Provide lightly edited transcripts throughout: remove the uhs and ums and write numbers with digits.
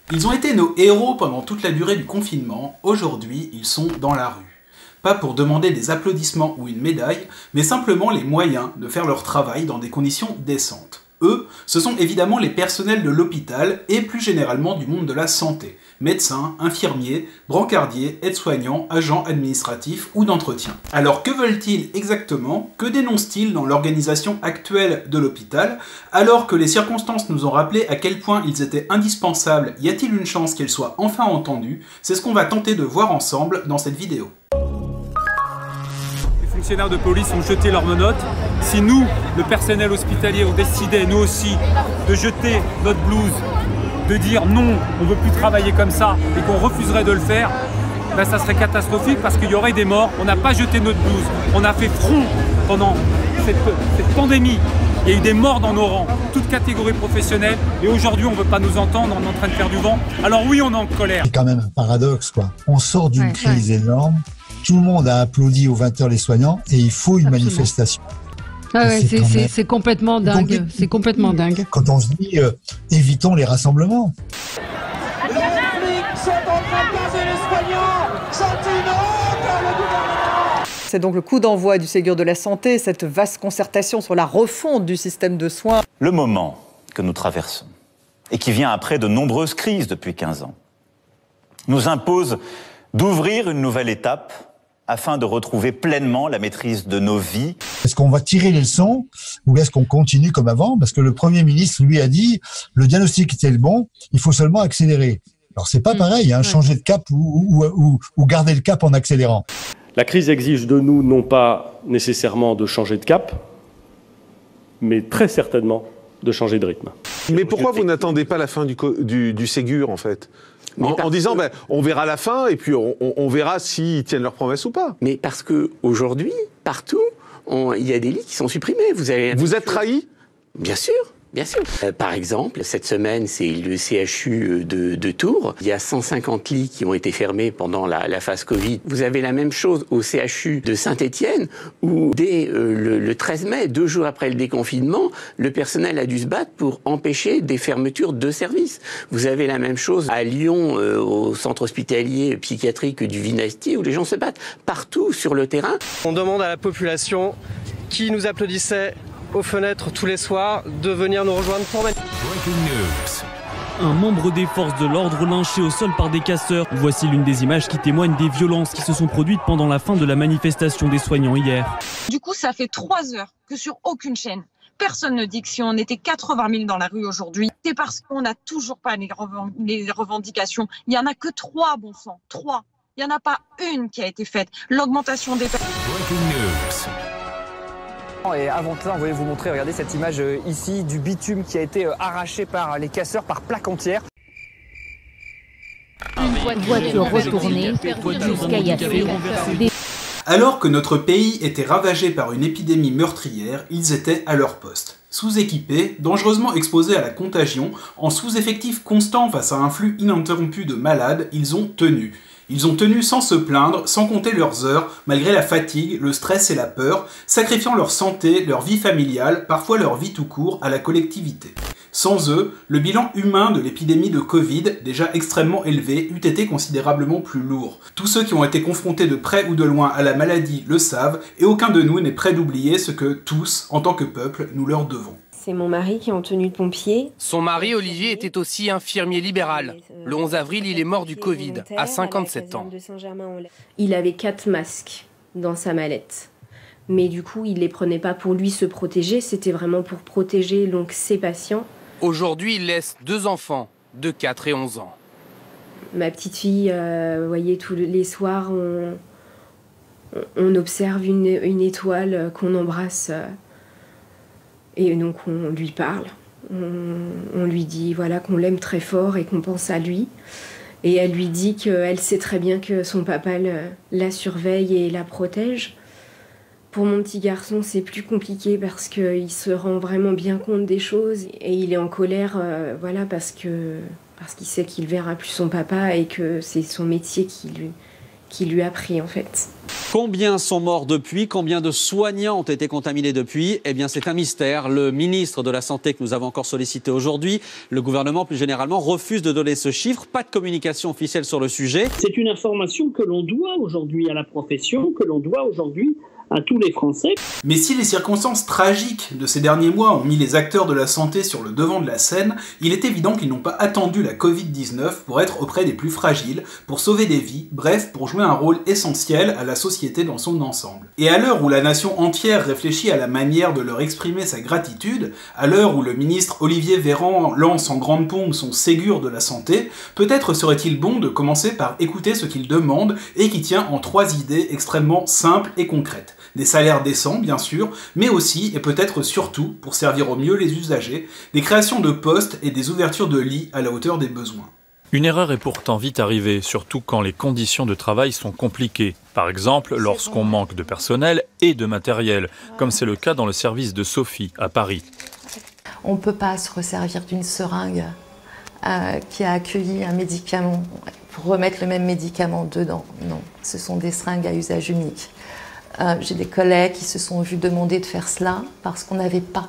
Ils ont été nos héros pendant toute la durée du confinement, aujourd'hui ils sont dans la rue. Pas pour demander des applaudissements ou une médaille, mais simplement les moyens de faire leur travail dans des conditions décentes. Eux, ce sont évidemment les personnels de l'hôpital et plus généralement du monde de la santé. Médecins, infirmiers, brancardiers, aides-soignants, agents administratifs ou d'entretien. Alors que veulent-ils exactement? Que dénoncent-ils dans l'organisation actuelle de l'hôpital? Alors que les circonstances nous ont rappelé à quel point ils étaient indispensables, y a-t-il une chance qu'ils soient enfin entendus? C'est ce qu'on va tenter de voir ensemble dans cette vidéo. Les fonctionnaires de police ont jeté leurs menottes. Si nous, le personnel hospitalier, on décidait nous aussi de jeter notre blouse, de dire non, on ne veut plus travailler comme ça et qu'on refuserait de le faire, ben ça serait catastrophique parce qu'il y aurait des morts. On n'a pas jeté notre blouse, on a fait front pendant cette pandémie. Il y a eu des morts dans nos rangs, toutes catégories professionnelles, et aujourd'hui on ne veut pas nous entendre, on est en train de faire du vent. Alors oui, on est en colère. C'est quand même un paradoxe, quoi. On sort d'une crise énorme, tout le monde a applaudi aux 20h les soignants, et il faut une manifestation. Ah ouais, c'est complètement dingue. C'est complètement dingue. Quand on se dit évitons les rassemblements. Les flics sont en train de gazer les soignants. C'est une honte, le gouvernement. C'est donc le coup d'envoi du Ségur de la santé, cette vaste concertation sur la refonte du système de soins. Le moment que nous traversons, et qui vient après de nombreuses crises depuis 15 ans, nous impose d'ouvrir une nouvelle étape afin de retrouver pleinement la maîtrise de nos vies. Est-ce qu'on va tirer les leçons ou est-ce qu'on continue comme avant? Parce que le Premier ministre, lui, a dit le diagnostic était le bon, il faut seulement accélérer. Alors c'est pas pareil, hein, changer de cap ou garder le cap en accélérant. La crise exige de nous non pas nécessairement de changer de cap, mais très certainement de changer de rythme. Mais pourquoi vous n'attendez pas la fin du Ségur, en fait? En disant, ben, on verra la fin et puis on verra s'ils tiennent leurs promesses ou pas. Mais parce qu'aujourd'hui, partout, il y a des lits qui sont supprimés. Vous êtes trahis? Bien sûr. Bien sûr. Par exemple, cette semaine, c'est le CHU de Tours. Il y a 150 lits qui ont été fermés pendant la phase Covid. Vous avez la même chose au CHU de Saint-Étienne, où dès le 13 mai, 2 jours après le déconfinement, le personnel a dû se battre pour empêcher des fermetures de services. Vous avez la même chose à Lyon, au centre hospitalier psychiatrique du Vinastier, où les gens se battent partout sur le terrain. On demande à la population qui nous applaudissait aux fenêtres tous les soirs de venir nous rejoindre pour un membre des forces de l'ordre lynché au sol par des casseurs. Voici l'une des images qui témoignent des violences qui se sont produites pendant la fin de la manifestation des soignants hier. Du coup, ça fait 3 heures que sur aucune chaîne, personne ne dit que si on était 80 000 dans la rue aujourd'hui, c'est parce qu'on n'a toujours pas les revendications. Il n'y en a que 3, bon sang, 3. Il n'y en a pas une qui a été faite. L'augmentation des... Et avant cela, on voulait vous montrer, regardez cette image ici du bitume qui a été arraché par les casseurs par plaque entière. Une voiture retournée jusqu'à Yassé. Alors que notre pays était ravagé par une épidémie meurtrière, ils étaient à leur poste. Sous-équipés, dangereusement exposés à la contagion, en sous-effectif constant face à un flux ininterrompu de malades, ils ont tenu. Ils ont tenu sans se plaindre, sans compter leurs heures, malgré la fatigue, le stress et la peur, sacrifiant leur santé, leur vie familiale, parfois leur vie tout court, à la collectivité. Sans eux, le bilan humain de l'épidémie de Covid, déjà extrêmement élevé, eût été considérablement plus lourd. Tous ceux qui ont été confrontés de près ou de loin à la maladie le savent, et aucun de nous n'est prêt d'oublier ce que tous, en tant que peuple, nous leur devons. C'est mon mari qui est en tenue de pompier. Son mari, Olivier, était aussi infirmier libéral. Le 11 avril, il est mort du Covid, à 57 ans. Il avait 4 masques dans sa mallette. Mais du coup, il ne les prenait pas pour lui se protéger, c'était vraiment pour protéger donc, ses patients. Aujourd'hui, il laisse 2 enfants, de 4 et 11 ans. Ma petite fille, vous voyez, tous les soirs, on observe une étoile qu'on embrasse... Et donc on lui parle, on lui dit voilà, qu'on l'aime très fort et qu'on pense à lui. Et elle lui dit qu'elle sait très bien que son papa la surveille et la protège. Pour mon petit garçon, c'est plus compliqué parce qu'il se rend vraiment bien compte des choses. Et il est en colère voilà, parce qu'il sait qu'il verra plus son papa et que c'est son métier qui lui a pris en fait. Combien sont morts depuis? Combien de soignants ont été contaminés depuis? Eh bien, c'est un mystère. Le ministre de la Santé que nous avons encore sollicité aujourd'hui, le gouvernement plus généralement, refuse de donner ce chiffre. Pas de communication officielle sur le sujet. C'est une information que l'on doit aujourd'hui à la profession, que l'on doit aujourd'hui à tous les Français. Mais si les circonstances tragiques de ces derniers mois ont mis les acteurs de la santé sur le devant de la scène, il est évident qu'ils n'ont pas attendu la Covid-19 pour être auprès des plus fragiles, pour sauver des vies, bref, pour jouer un rôle essentiel à la société dans son ensemble. Et à l'heure où la nation entière réfléchit à la manière de leur exprimer sa gratitude, à l'heure où le ministre Olivier Véran lance en grande pompe son Ségur de la santé, peut-être serait-il bon de commencer par écouter ce qu'il demande et qui tient en 3 idées extrêmement simples et concrètes. Des salaires décents, bien sûr, mais aussi, et peut-être surtout, pour servir au mieux les usagers, des créations de postes et des ouvertures de lits à la hauteur des besoins. Une erreur est pourtant vite arrivée, surtout quand les conditions de travail sont compliquées. Par exemple, lorsqu'on manque de personnel et de matériel, comme c'est le cas dans le service de Sophie, à Paris. On ne peut pas se resservir d'une seringue qui a accueilli un médicament pour remettre le même médicament dedans. Non, ce sont des seringues à usage unique. J'ai des collègues qui se sont vus demander de faire cela parce qu'on n'avait pas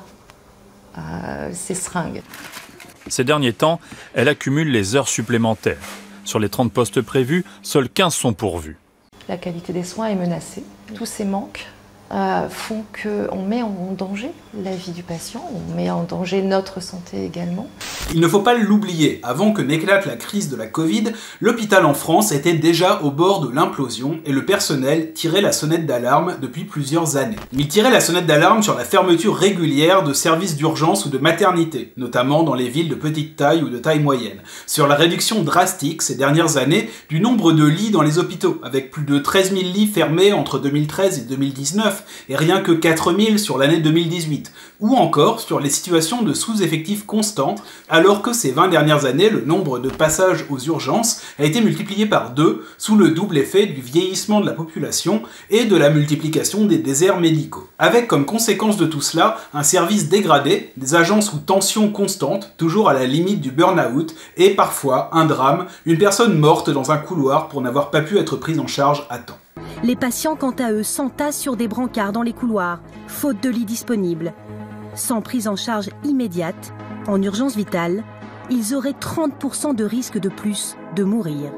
ces seringues. Ces derniers temps, elle accumule les heures supplémentaires. Sur les 30 postes prévus, seuls 15 sont pourvus. La qualité des soins est menacée. Tous ces manques font qu'on met en danger la vie du patient, on met en danger notre santé également. Il ne faut pas l'oublier, avant que n'éclate la crise de la Covid, l'hôpital en France était déjà au bord de l'implosion et le personnel tirait la sonnette d'alarme depuis plusieurs années. Il tirait la sonnette d'alarme sur la fermeture régulière de services d'urgence ou de maternité, notamment dans les villes de petite taille ou de taille moyenne, sur la réduction drastique ces dernières années du nombre de lits dans les hôpitaux, avec plus de 13 000 lits fermés entre 2013 et 2019, et rien que 4 000 sur l'année 2018, ou encore sur les situations de sous-effectifs constants, alors que ces 20 dernières années, le nombre de passages aux urgences a été multiplié par 2 sous le double effet du vieillissement de la population et de la multiplication des déserts médicaux. Avec comme conséquence de tout cela, un service dégradé, des agents sous tension constante, toujours à la limite du burn-out, et parfois, un drame, une personne morte dans un couloir pour n'avoir pas pu être prise en charge à temps. Les patients, quant à eux, s'entassent sur des brancards dans les couloirs, faute de lits disponibles. Sans prise en charge immédiate, en urgence vitale, ils auraient 30% de risque de plus de mourir.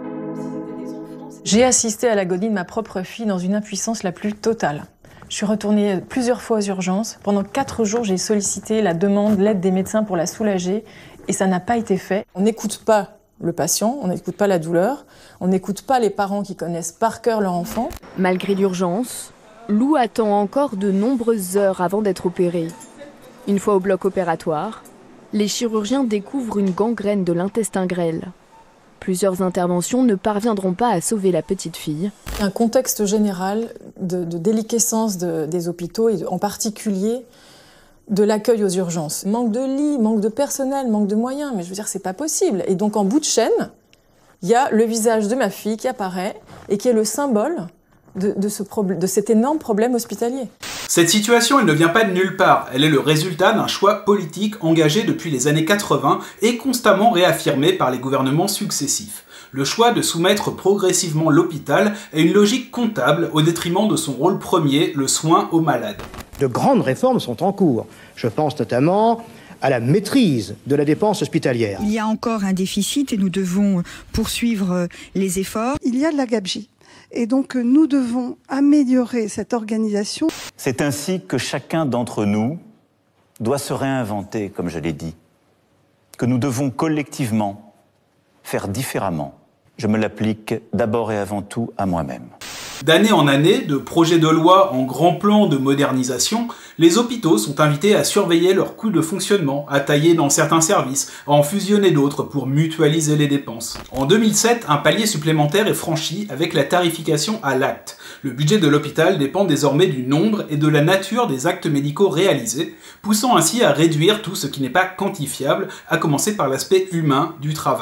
J'ai assisté à l'agonie de ma propre fille dans une impuissance la plus totale. Je suis retournée plusieurs fois aux urgences. Pendant 4 jours, j'ai sollicité la demande, l'aide des médecins pour la soulager, et ça n'a pas été fait. On n'écoute pas le patient, on n'écoute pas la douleur, on n'écoute pas les parents qui connaissent par cœur leur enfant. Malgré l'urgence, Lou attend encore de nombreuses heures avant d'être opérée. Une fois au bloc opératoire, les chirurgiens découvrent une gangrène de l'intestin grêle. Plusieurs interventions ne parviendront pas à sauver la petite fille. Un contexte général de déliquescence des hôpitaux, et en particulier de l'accueil aux urgences. Manque de lits, manque de personnel, manque de moyens, mais je veux dire, c'est pas possible. Et donc en bout de chaîne, il y a le visage de ma fille qui apparaît et qui est le symbole de cet énorme problème hospitalier. Cette situation, elle ne vient pas de nulle part, elle est le résultat d'un choix politique engagé depuis les années 80 et constamment réaffirmé par les gouvernements successifs. Le choix de soumettre progressivement l'hôpital à une logique comptable au détriment de son rôle premier, le soin aux malades. De grandes réformes sont en cours. Je pense notamment à la maîtrise de la dépense hospitalière. Il y a encore un déficit et nous devons poursuivre les efforts. Il y a de la gabegie. Et donc nous devons améliorer cette organisation. C'est ainsi que chacun d'entre nous doit se réinventer, comme je l'ai dit, que nous devons collectivement faire différemment. Je me l'applique d'abord et avant tout à moi-même. D'année en année, de projets de loi en grand plan de modernisation, les hôpitaux sont invités à surveiller leurs coûts de fonctionnement, à tailler dans certains services, à en fusionner d'autres pour mutualiser les dépenses. En 2007, un palier supplémentaire est franchi avec la tarification à l'acte. Le budget de l'hôpital dépend désormais du nombre et de la nature des actes médicaux réalisés, poussant ainsi à réduire tout ce qui n'est pas quantifiable, à commencer par l'aspect humain du travail.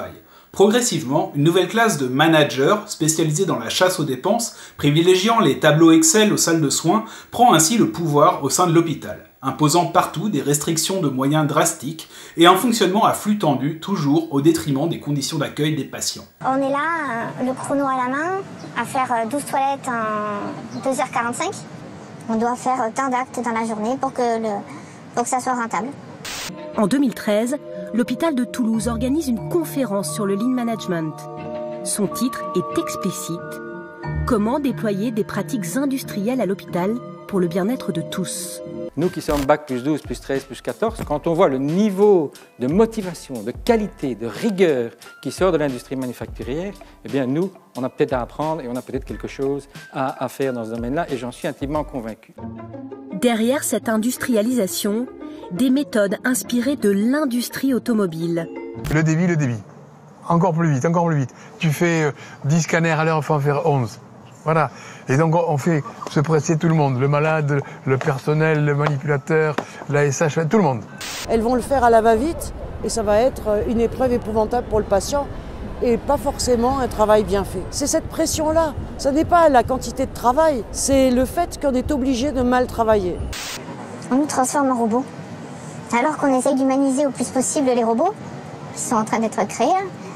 Progressivement, une nouvelle classe de managers, spécialisés dans la chasse aux dépenses, privilégiant les tableaux Excel aux salles de soins, prend ainsi le pouvoir au sein de l'hôpital, imposant partout des restrictions de moyens drastiques et un fonctionnement à flux tendu, toujours au détriment des conditions d'accueil des patients. On est là, le chrono à la main, à faire 12 toilettes en 2h45. On doit faire tant d'actes dans la journée pour que ça soit rentable. En 2013, l'hôpital de Toulouse organise une conférence sur le lean management. Son titre est explicite « Comment déployer des pratiques industrielles à l'hôpital pour le bien-être de tous ». Nous qui sommes Bac plus 12, plus 13, plus 14, quand on voit le niveau de motivation, de qualité, de rigueur qui sort de l'industrie manufacturière, eh bien nous, on a peut-être à apprendre et on a peut-être quelque chose à faire dans ce domaine-là et j'en suis intimement convaincu. Derrière cette industrialisation, des méthodes inspirées de l'industrie automobile. Le débit. Encore plus vite. Tu fais 10 scanners à l'heure, il faut en faire 11. Voilà. Et donc on fait se presser tout le monde, le malade, le personnel, le manipulateur, la SH, tout le monde. Elles vont le faire à la va-vite et ça va être une épreuve épouvantable pour le patient et pas forcément un travail bien fait. C'est cette pression-là, ça n'est pas la quantité de travail, c'est le fait qu'on est obligé de mal travailler. On nous transforme en robots. Alors qu'on essaye d'humaniser au plus possible les robots, qui sont en train d'être créés,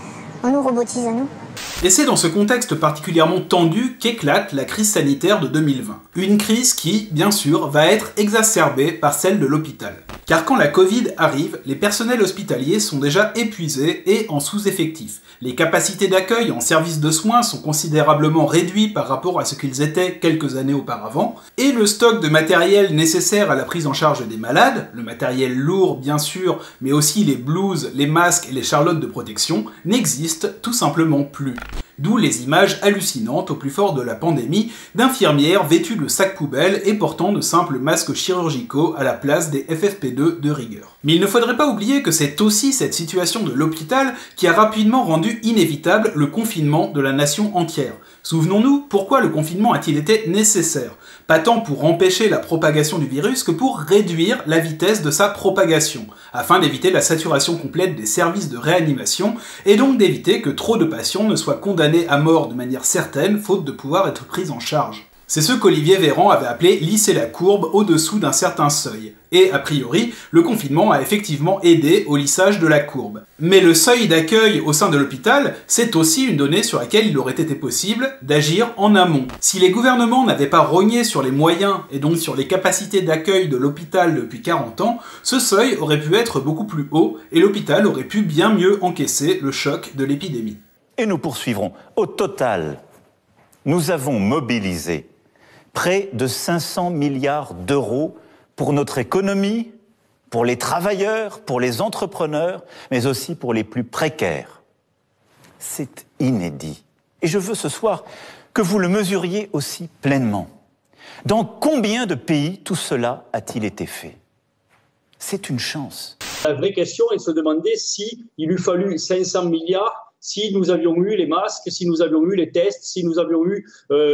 on nous robotise à nous. Et c'est dans ce contexte particulièrement tendu qu'éclate la crise sanitaire de 2020. Une crise qui, bien sûr, va être exacerbée par celle de l'hôpital. Car quand la Covid arrive, les personnels hospitaliers sont déjà épuisés et en sous-effectif. Les capacités d'accueil en service de soins sont considérablement réduites par rapport à ce qu'ils étaient quelques années auparavant, et le stock de matériel nécessaire à la prise en charge des malades, le matériel lourd bien sûr, mais aussi les blouses, les masques et les charlottes de protection, n'existe tout simplement plus. D'où les images hallucinantes au plus fort de la pandémie d'infirmières vêtues de sacs poubelles et portant de simples masques chirurgicaux à la place des FFP2 de rigueur. Mais il ne faudrait pas oublier que c'est aussi cette situation de l'hôpital qui a rapidement rendu inévitable le confinement de la nation entière. Souvenons-nous, pourquoi le confinement a-t-il été nécessaire? Pas tant pour empêcher la propagation du virus que pour réduire la vitesse de sa propagation, afin d'éviter la saturation complète des services de réanimation et donc d'éviter que trop de patients ne soient condamnés à mort de manière certaine faute de pouvoir être pris en charge. C'est ce qu'Olivier Véran avait appelé « lisser la courbe au-dessous d'un certain seuil ». Et a priori, le confinement a effectivement aidé au lissage de la courbe. Mais le seuil d'accueil au sein de l'hôpital, c'est aussi une donnée sur laquelle il aurait été possible d'agir en amont. Si les gouvernements n'avaient pas rogné sur les moyens et donc sur les capacités d'accueil de l'hôpital depuis 40 ans, ce seuil aurait pu être beaucoup plus haut et l'hôpital aurait pu bien mieux encaisser le choc de l'épidémie. Et nous poursuivrons. Au total, nous avons mobilisé près de 500 milliards d'euros pour notre économie, pour les travailleurs, pour les entrepreneurs, mais aussi pour les plus précaires. C'est inédit. Et je veux ce soir que vous le mesuriez aussi pleinement. Dans combien de pays tout cela a-t-il été fait? C'est une chance. La vraie question est de se demander si il eût fallu 500 milliards, si nous avions eu les masques, si nous avions eu les tests, si nous avions eu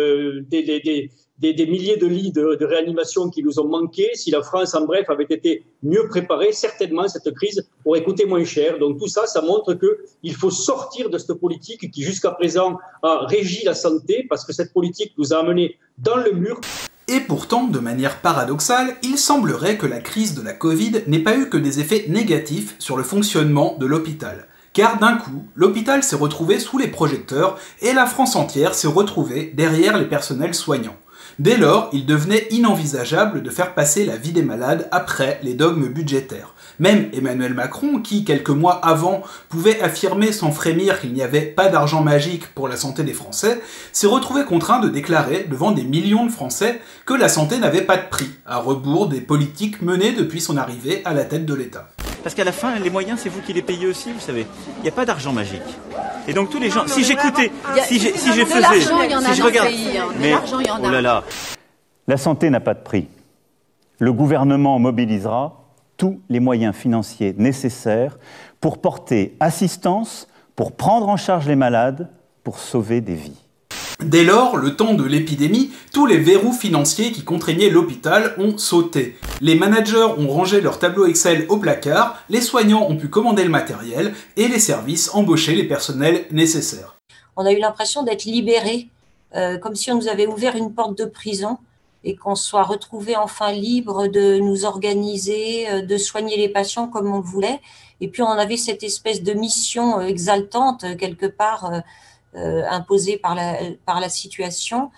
des milliers de lits de réanimation qui nous ont manqué. Si la France, en bref, avait été mieux préparée, certainement cette crise aurait coûté moins cher. Donc tout ça, ça montre qu'il faut sortir de cette politique qui jusqu'à présent a régi la santé, parce que cette politique nous a amenés dans le mur. Et pourtant, de manière paradoxale, il semblerait que la crise de la Covid n'ait pas eu que des effets négatifs sur le fonctionnement de l'hôpital. Car d'un coup, l'hôpital s'est retrouvé sous les projecteurs et la France entière s'est retrouvée derrière les personnels soignants. Dès lors, il devenait inenvisageable de faire passer la vie des malades après les dogmes budgétaires. Même Emmanuel Macron, qui quelques mois avant pouvait affirmer sans frémir qu'il n'y avait pas d'argent magique pour la santé des Français, s'est retrouvé contraint de déclarer devant des millions de Français que la santé n'avait pas de prix, à rebours des politiques menées depuis son arrivée à la tête de l'État. Parce qu'à la fin, les moyens, c'est vous qui les payez aussi, vous savez. Il n'y a pas d'argent magique. Et donc tous les gens, si j'écoutais, si je faisais, si je regarde, mais oh là là, la santé n'a pas de prix. Le gouvernement mobilisera tous les moyens financiers nécessaires pour porter assistance, pour prendre en charge les malades, pour sauver des vies. Dès lors, le temps de l'épidémie, tous les verrous financiers qui contraignaient l'hôpital ont sauté. Les managers ont rangé leur tableau Excel au placard, les soignants ont pu commander le matériel et les services embaucher les personnels nécessaires. On a eu l'impression d'être libérés, comme si on nous avait ouvert une porte de prison et qu'on soit retrouvés enfin libres de nous organiser, de soigner les patients comme on le voulait. Et puis on avait cette espèce de mission exaltante, quelque part, imposée par la situation,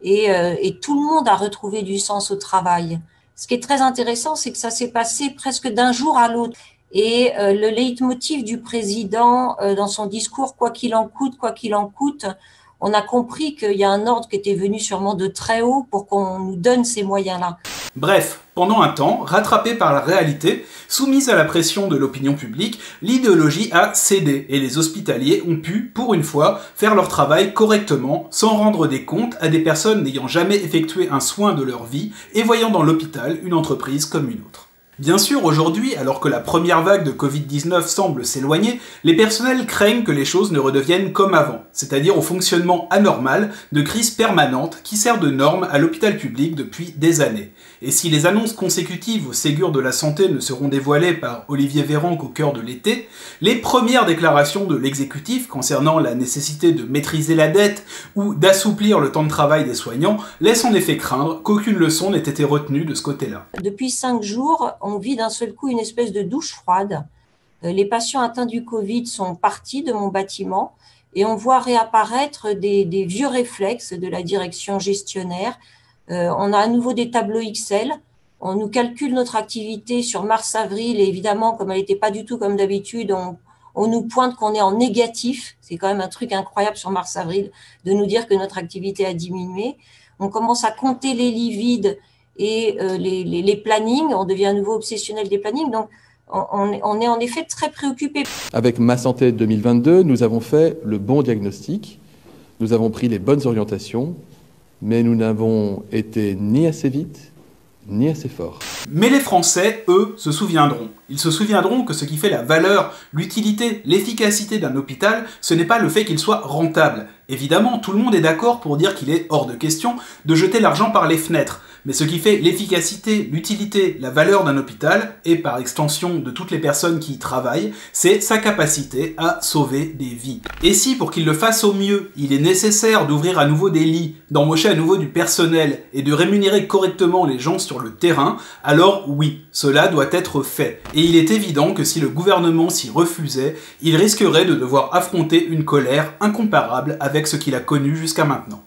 et tout le monde a retrouvé du sens au travail. Ce qui est très intéressant, c'est que ça s'est passé presque d'un jour à l'autre. Et le leitmotiv du président dans son discours, quoi qu'il en coûte, on a compris qu'il y a un ordre qui était venu sûrement de très haut pour qu'on nous donne ces moyens-là. Bref, pendant un temps, rattrapée par la réalité, soumise à la pression de l'opinion publique, l'idéologie a cédé et les hospitaliers ont pu, pour une fois, faire leur travail correctement, sans rendre des comptes à des personnes n'ayant jamais effectué un soin de leur vie et voyant dans l'hôpital une entreprise comme une autre. Bien sûr, aujourd'hui, alors que la première vague de Covid-19 semble s'éloigner, les personnels craignent que les choses ne redeviennent comme avant, c'est-à-dire au fonctionnement anormal de crise permanente qui sert de norme à l'hôpital public depuis des années. Et si les annonces consécutives au Ségur de la santé ne seront dévoilées par Olivier Véran qu'au cœur de l'été, les premières déclarations de l'exécutif concernant la nécessité de maîtriser la dette ou d'assouplir le temps de travail des soignants laissent en effet craindre qu'aucune leçon n'ait été retenue de ce côté-là. Depuis 5 jours, on vit d'un seul coup une espèce de douche froide. Les patients atteints du Covid sont partis de mon bâtiment et on voit réapparaître des vieux réflexes de la direction gestionnaire. On a à nouveau des tableaux Excel, on nous calcule notre activité sur mars-avril et évidemment, comme elle n'était pas du tout comme d'habitude, on nous pointe qu'on est en négatif. C'est quand même un truc incroyable sur mars-avril de nous dire que notre activité a diminué. On commence à compter les lits vides et les plannings, on devient à nouveau obsessionnel des plannings, donc on est en effet très préoccupé. Avec Ma Santé 2022, nous avons fait le bon diagnostic, nous avons pris les bonnes orientations, mais nous n'avons été ni assez vite, ni assez fort. Mais les Français, eux, se souviendront. Ils se souviendront que ce qui fait la valeur, l'utilité, l'efficacité d'un hôpital, ce n'est pas le fait qu'il soit rentable. Évidemment, tout le monde est d'accord pour dire qu'il est hors de question de jeter l'argent par les fenêtres. Mais ce qui fait l'efficacité, l'utilité, la valeur d'un hôpital, et par extension de toutes les personnes qui y travaillent, c'est sa capacité à sauver des vies. Et si, pour qu'il le fasse au mieux, il est nécessaire d'ouvrir à nouveau des lits, d'embaucher à nouveau du personnel, et de rémunérer correctement les gens sur le terrain, alors oui, cela doit être fait. Et il est évident que si le gouvernement s'y refusait, il risquerait de devoir affronter une colère incomparable avec ce qu'il a connu jusqu'à maintenant.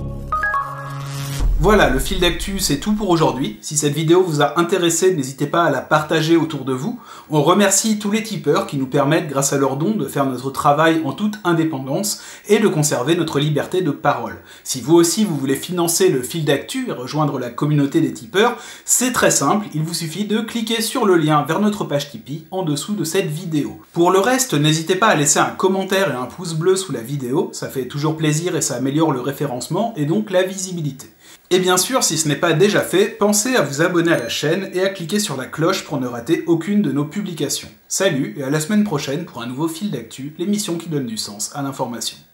Voilà, le fil d'actu, c'est tout pour aujourd'hui. Si cette vidéo vous a intéressé, n'hésitez pas à la partager autour de vous. On remercie tous les tipeurs qui nous permettent, grâce à leurs dons, de faire notre travail en toute indépendance et de conserver notre liberté de parole. Si vous aussi vous voulez financer le fil d'actu et rejoindre la communauté des tipeurs, c'est très simple, il vous suffit de cliquer sur le lien vers notre page Tipeee en dessous de cette vidéo. Pour le reste, n'hésitez pas à laisser un commentaire et un pouce bleu sous la vidéo, ça fait toujours plaisir et ça améliore le référencement et donc la visibilité. Et bien sûr, si ce n'est pas déjà fait, pensez à vous abonner à la chaîne et à cliquer sur la cloche pour ne rater aucune de nos publications. Salut et à la semaine prochaine pour un nouveau fil d'actu, l'émission qui donne du sens à l'information.